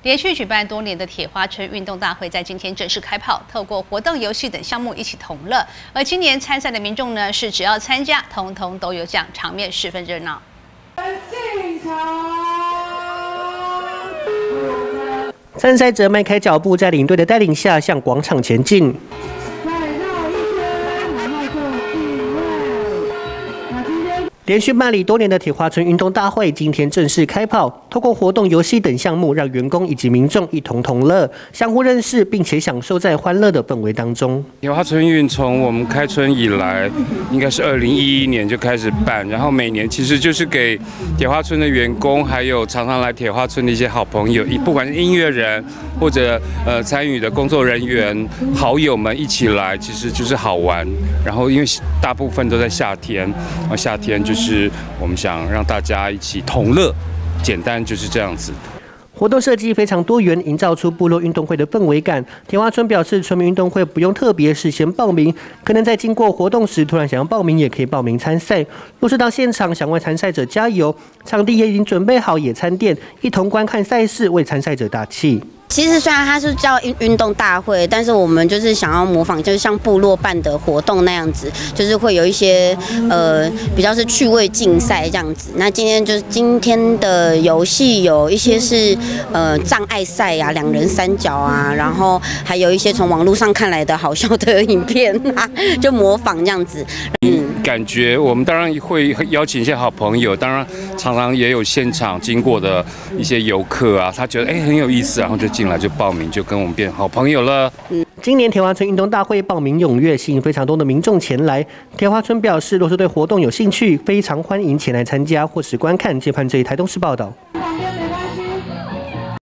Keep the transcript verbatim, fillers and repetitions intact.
连续举办多年的铁花村运动大会在今天正式开跑，透过活动、游戏等项目一起同乐。而今年参赛的民众呢，是只要参加，通通都有奖，场面十分热闹。进场。 参赛者迈开脚步，在领队的带领下向广场前进。 连续办理多年的铁花村运动大会，今天正式开跑。透过活动、游戏等项目，让员工以及民众一同同乐，相互认识，并且享受在欢乐的氛围当中。 铁花村运从我们开村以来，应该是二零一一年就开始办，然后每年其实就是给铁花村的员工，还有常常来铁花村的一些好朋友，不管是音乐人或者呃参与的工作人员、好友们一起来，其实就是好玩。然后因为大部分都在夏天，然后夏天就是。 是我们想让大家一起同乐，简单就是这样子。 活动设计非常多元，营造出部落运动会的氛围感。铁花村表示，村民运动会不用特别事先报名，可能在经过活动时突然想要报名，也可以报名参赛。若是到现场想为参赛者加油，场地也已经准备好野餐垫，一同观看赛事，为参赛者打气。 其实虽然它是叫运运动大会，但是我们就是想要模仿，就是像部落办的活动那样子，就是会有一些呃比较是趣味竞赛这样子。那今天就是今天的游戏有一些是呃障碍赛啊，两人三角啊，然后还有一些从网络上看来的好笑的影片啊，就模仿这样子。嗯， 感觉我们当然会邀请一些好朋友，当然常常也有现场经过的一些游客啊，他觉得哎很有意思，然后就。 进来就报名，就跟我们变好朋友了。 嗯，今年铁花村运动大会报名踊跃，吸引非常多的民众前来。铁花村表示，若是对活动有兴趣，非常欢迎前来参加或是观看。接盼这一台东市报道。